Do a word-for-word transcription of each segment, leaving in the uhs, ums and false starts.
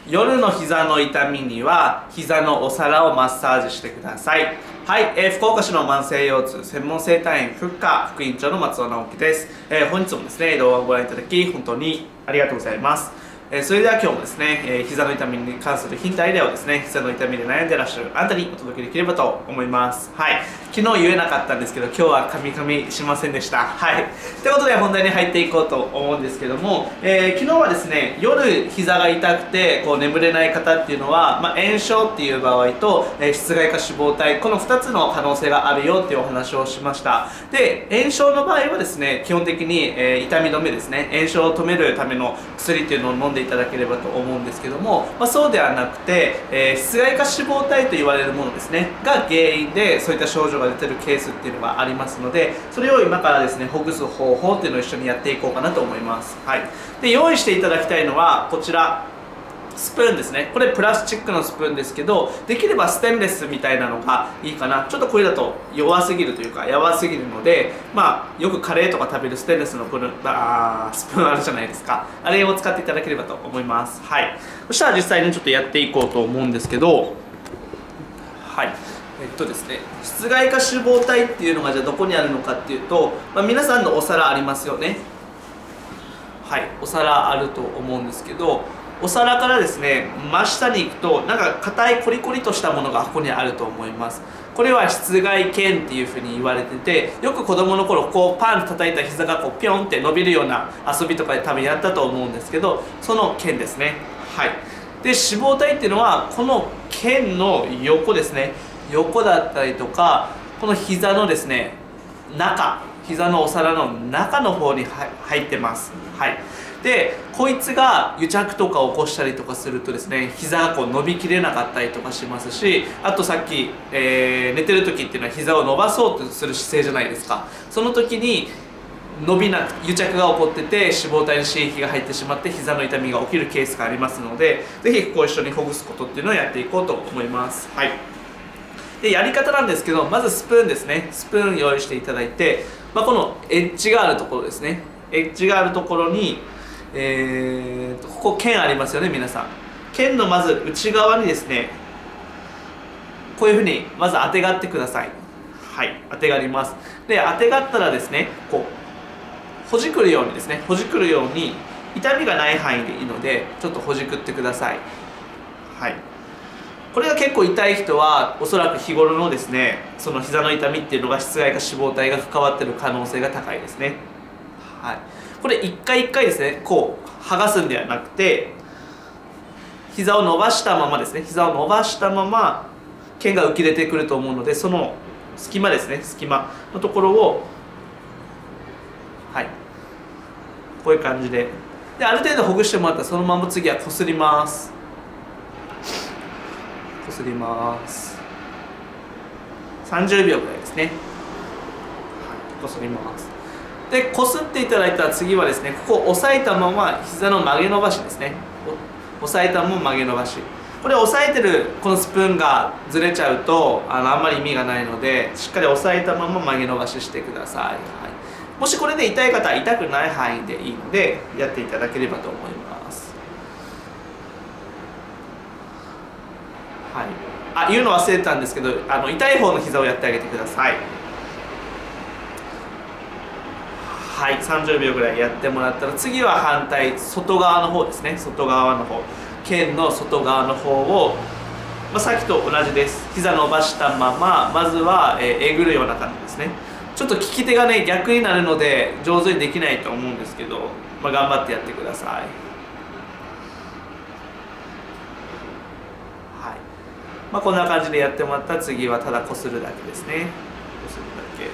夜の膝の痛みには膝のお皿をマッサージしてください。はい、えー、福岡市の慢性腰痛専門整体院ふっか副院長の松尾直樹です。えー、本日もですね動画をご覧いただき本当にありがとうございます。えー、それでは今日もですね、えー、膝の痛みに関するヒントアイデアをですね、膝の痛みで悩んでらっしゃるあなたにお届けできればと思います。はい、昨日言えなかったんですけど今日はカミカミしませんでした。はい、ということで本題に入っていこうと思うんですけども、えー、昨日はですね夜膝が痛くてこう眠れない方っていうのは、まあ、炎症っていう場合と、えー、室外化脂肪体このふたつの可能性があるよっていうお話をしました。で炎症の場合はですね基本的に、えー、痛み止めですね、炎症を止めるための薬っていうのを飲んでいただければと思うんですけども、まあ、そうではなくて、えー、室外化脂肪体と言われるものですねが原因でそういった症状が出てるケースっていうのがありますので、それを今からですねほぐす方法っていうのを一緒にやっていこうかなと思います。はい、で用意していただきたいのはこちらスプーンですね。これプラスチックのスプーンですけど、できればステンレスみたいなのがいいかな。ちょっとこれだと弱すぎるというか柔すぎるので、まあよくカレーとか食べるステンレスのプルあースプーンあるじゃないですか。あれを使っていただければと思います。はい、そしたら実際にちょっとやっていこうと思うんですけど、はいえっとですね、室外化脂肪体っていうのがじゃあどこにあるのかっていうと、まあ、皆さんのお皿ありますよね。はい、お皿あると思うんですけど、お皿からですね真下に行くとなんか硬いコリコリとしたものがここにあると思います。これは室外腱っていうふうに言われてて、よく子供の頃こうパンと叩いた膝がこうピョンって伸びるような遊びとかで多分やったと思うんですけど、その腱ですね。はい、で脂肪体っていうのはこの腱の横ですね、横だったりとかこの膝のですね中、膝のお皿の中の方に入ってます。はい、でこいつが癒着とか起こしたりとかするとですね膝がこう伸びきれなかったりとかしますし、あとさっき、えー、寝てる時っていうのは膝を伸ばそうとする姿勢じゃないですか。その時に伸びなく癒着が起こってて脂肪体に刺激が入ってしまって膝の痛みが起きるケースがありますので、是非ここを一緒にほぐすことっていうのをやっていこうと思います。はい、でやり方なんですけど、まずスプーンですね。スプーン用意していただいて、まあ、このエッジがあるところですね、エッジがあるところに、えー、とここ剣ありますよね。皆さん剣のまず内側にですねこういうふうにまず当てがってください。はい、当てがります。で当てがったらですねこうほじくるようにですねほじくるように痛みがない範囲でいいのでちょっとほじくってください。はい、これが結構痛い人はおそらく日頃のですねその膝の痛みっていうのが室外化脂肪体が関わっている可能性が高いですね。はい、これ一回一回ですねこう剥がすんではなくて膝を伸ばしたままですね膝を伸ばしたまま腱が浮き出てくると思うので、その隙間ですね隙間のところをはいこういう感じでである程度ほぐしてもらったらそのまま次はこすります。こすりますさんじゅうびょうぐらいですね。はい、こすります。でこすっていただいたら次はですねここを押さえたまま膝の曲げ伸ばしですね。押さえたまま曲げ伸ばし、これ押さえてるこのスプーンがずれちゃうとあのあんまり意味がないのでしっかり押さえたまま曲げ伸ばししてください。はい、もしこれで痛い方は痛くない範囲でいいのでやっていただければと思います。はい、あ言うの忘れてたんですけどあの痛い方の膝をやってあげてください。はい、さんじゅうびょうぐらいやってもらったら次は反対外側の方ですね。外側の方腱の外側の方を、まあ、さっきと同じです。膝伸ばしたまままずは、えー、えぐるような感じですね。ちょっと利き手がね逆になるので上手にできないと思うんですけど、まあ、頑張ってやってください。はい、まあ、こんな感じでやってもらったら次はただこするだけですね。こするだけ。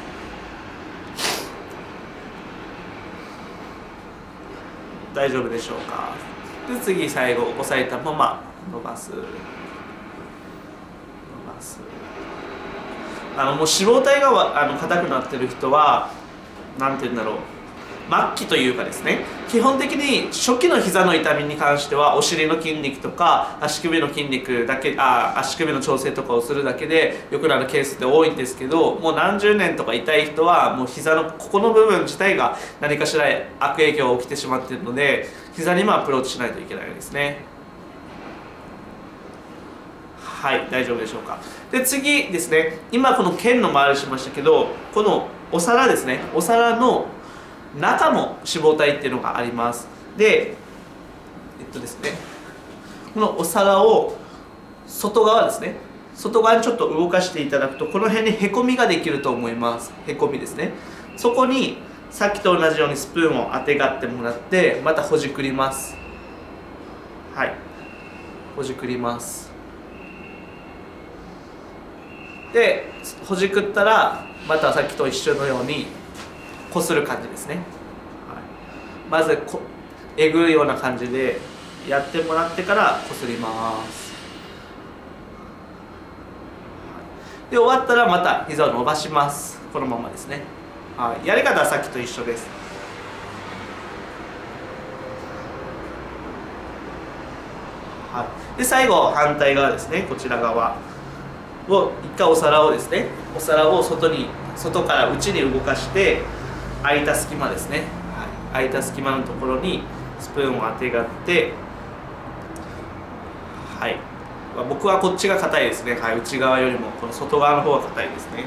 大丈夫でしょうか。で次最後押さえたまま伸ばす伸ばす。あのもう脂肪体があの硬くなってる人は何て言うんだろう末期というかですね基本的に初期の膝の痛みに関してはお尻の筋肉とか足首の筋肉だけあ足首の調整とかをするだけで良くなるケースって多いんですけど、もう何十年とか痛い人はもう膝のここの部分自体が何かしら悪影響が起きてしまっているので膝にもアプローチしないといけないですね。 はい、大丈夫でしょうか。で、次ですね、今この剣の周りしましたけど、このお皿ですね、お皿の中も脂肪体っていうのがあります。で、えっとですね、このお皿を外側ですね、外側にちょっと動かしていただくと、この辺にへこみができると思います。へこみですね。そこにさっきと同じようにスプーンをあてがってもらって、またほじくります。はい、ほじくります。で、ほじくったらまたさっきと一緒のようにこする感じですね。はい、まずこえぐるような感じでやってもらってからこすります。で、終わったらまた膝を伸ばします。このままですね。はい、やり方はさっきと一緒です。はい、で、最後反対側ですね、こちら側を一回お皿をですね、お皿を外に外から内に動かして、空いた隙間ですね、はい、空いた隙間のところにスプーンをあてがって、はい、僕はこっちが硬いですね、はい、内側よりもこの外側の方が硬いですね。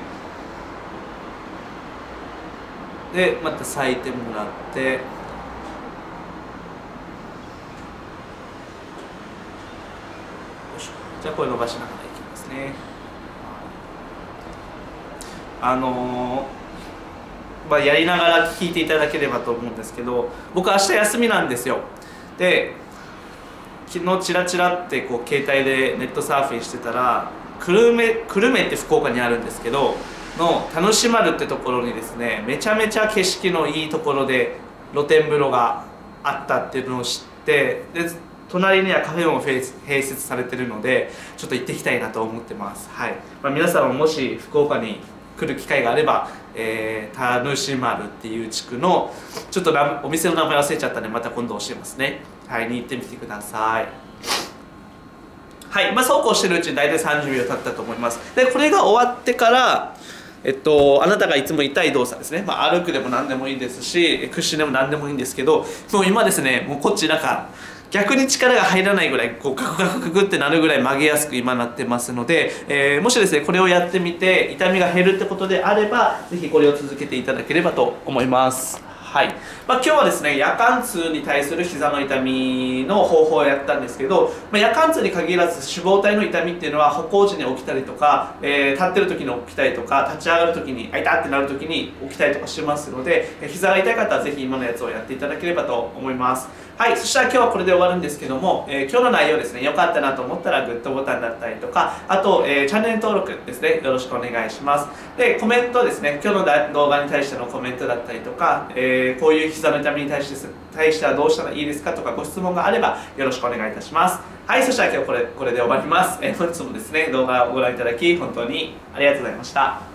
で、また裂いてもらって、よいしょ、じゃあこれ伸ばしながらいきますね。あのー、まあ、やりながら聞いていただければと思うんですけど、僕明日休みなんですよ。で、昨日チラチラってこう携帯でネットサーフィンしてたら、久留米久留米って福岡にあるんですけどの田主丸ってところにですね、めちゃめちゃ景色のいいところで露天風呂があったっていうのを知って、で隣にはカフェも併設されてるので、ちょっと行ってきたいなと思ってます。はい、まあ、皆さんももし福岡に来る機会があれば、えー、田主丸っていう地区のちょっとお店の名前忘れちゃったんで、また今度教えますね。はい、に行ってみてください。はい、まあ、そうこうしてるうちに大体さんじゅうびょう経ったと思います。で、これが終わってから、えっと、あなたがいつも痛い動作ですね、まあ、歩くでも何でもいいですし、屈伸でも何でもいいんですけど、もう今ですね、もうこっちなんか逆に力が入らないぐらいこうガクガクガクってなるぐらい曲げやすく今なってますので、えー、もしですねこれをやってみて痛みが減るってことであれば、ぜひこれを続けていただければと思います。はい、まあ、今日はですね夜間痛に対する膝の痛みの方法をやったんですけど、まあ、夜間痛に限らず脂肪体の痛みっていうのは歩行時に起きたりとか、えー、立ってる時に起きたりとか、立ち上がる時にあいたってなる時に起きたりとかしますので、えー、膝が痛い方はぜひ今のやつをやっていただければと思います。はい、そしたら今日はこれで終わるんですけども、えー、今日の内容ですね、良かったなと思ったらグッドボタンだったりとか、あと、えー、チャンネル登録ですね、よろしくお願いします。で、コメントですね、今日の動画に対してのコメントだったりとか、えー、こういう膝の痛みに対して対してはどうしたらいいですかとかご質問があればよろしくお願いいたします。はい、そしたら今日これこれで終わります。えー、本日もですね動画をご覧いただき本当にありがとうございました。